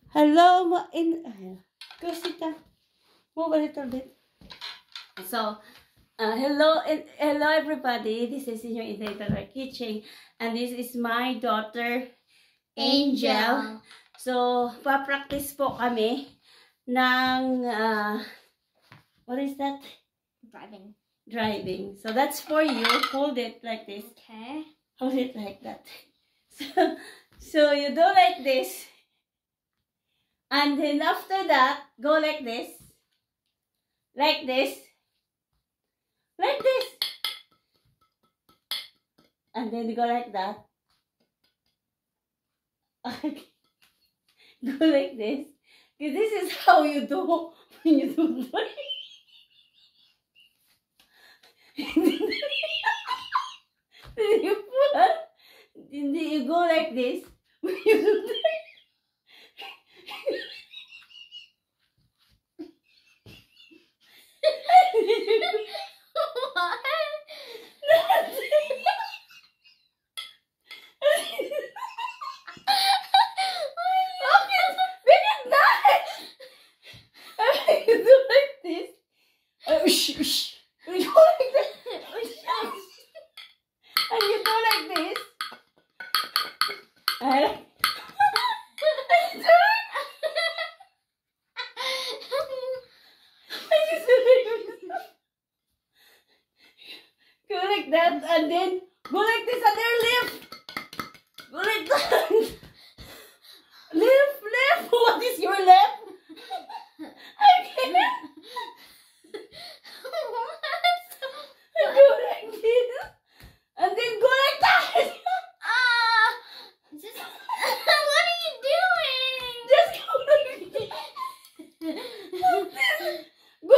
Hello, go sit down. Move a little bit. So, hello everybody. This is your Interior Kitchen, and this is my daughter, Angel. So, pa-practice po kami ng, what is that? Driving. So, that's for you. Hold it like this. Okay. Hold it like that. So you do like this. And then after that, go like this. Like this. Like this. And then go like that. Okay. Go like this. Because this is how you do when you do driving. You put, and then you go like this when you do driving. Go like that and then go like this and then lift. Go like that. Lift. What is your left? I can't. Go like this and then go like that. What are you doing? Just go like this. Go.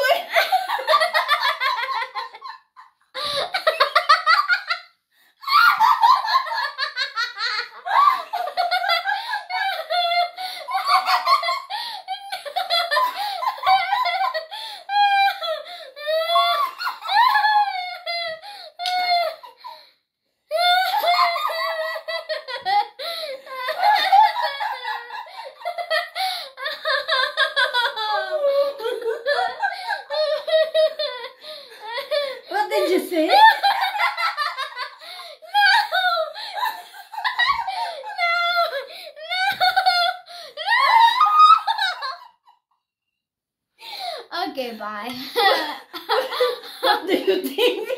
What did you say? Okay, bye. What do you think?